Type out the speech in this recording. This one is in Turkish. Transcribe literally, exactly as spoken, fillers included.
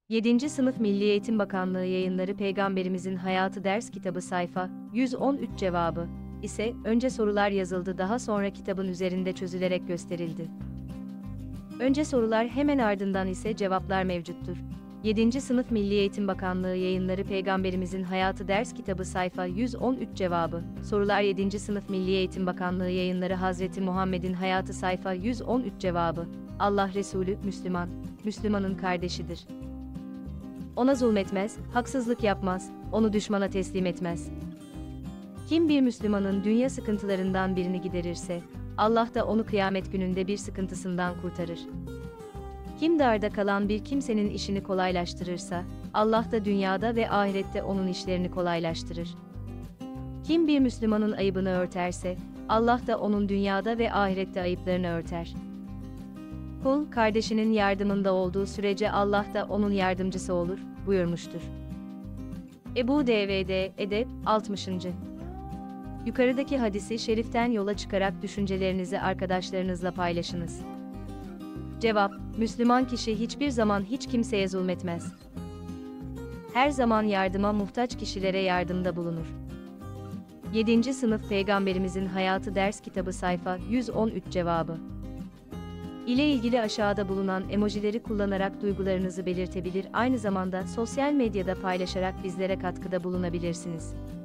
yedinci Sınıf Milli Eğitim Bakanlığı Yayınları Peygamberimizin Hayatı Ders Kitabı sayfa yüz on üç cevabı ise önce sorular yazıldı, daha sonra kitabın üzerinde çözülerek gösterildi. Önce sorular, hemen ardından ise cevaplar mevcuttur. yedinci Sınıf Milli Eğitim Bakanlığı Yayınları Peygamberimizin Hayatı Ders Kitabı sayfa yüz on üç cevabı sorular yedinci Sınıf Milli Eğitim Bakanlığı Yayınları Hazreti Muhammed'in Hayatı sayfa yüz on üç cevabı Allah Resulü Müslüman, Müslümanın kardeşidir. Ona zulmetmez, haksızlık yapmaz, onu düşmana teslim etmez. Kim bir Müslümanın dünya sıkıntılarından birini giderirse, Allah da onu kıyamet gününde bir sıkıntısından kurtarır. Kim darda kalan bir kimsenin işini kolaylaştırırsa, Allah da dünyada ve ahirette onun işlerini kolaylaştırır. Kim bir Müslümanın ayıbını örterse, Allah da onun dünyada ve ahirette ayıplarını örter. Kul, kardeşinin yardımında olduğu sürece Allah da onun yardımcısı olur, buyurmuştur. Ebu Davud, Edeb, altmışıncı. Yukarıdaki hadisi şeriften yola çıkarak düşüncelerinizi arkadaşlarınızla paylaşınız. Cevap: Müslüman kişi hiçbir zaman hiç kimseye zulmetmez. Her zaman yardıma muhtaç kişilere yardımda bulunur. yedinci Sınıf Peygamberimizin Hayatı Ders Kitabı sayfa yüz on üç cevabı ile ilgili aşağıda bulunan emojileri kullanarak duygularınızı belirtebilir, aynı zamanda sosyal medyada paylaşarak bizlere katkıda bulunabilirsiniz.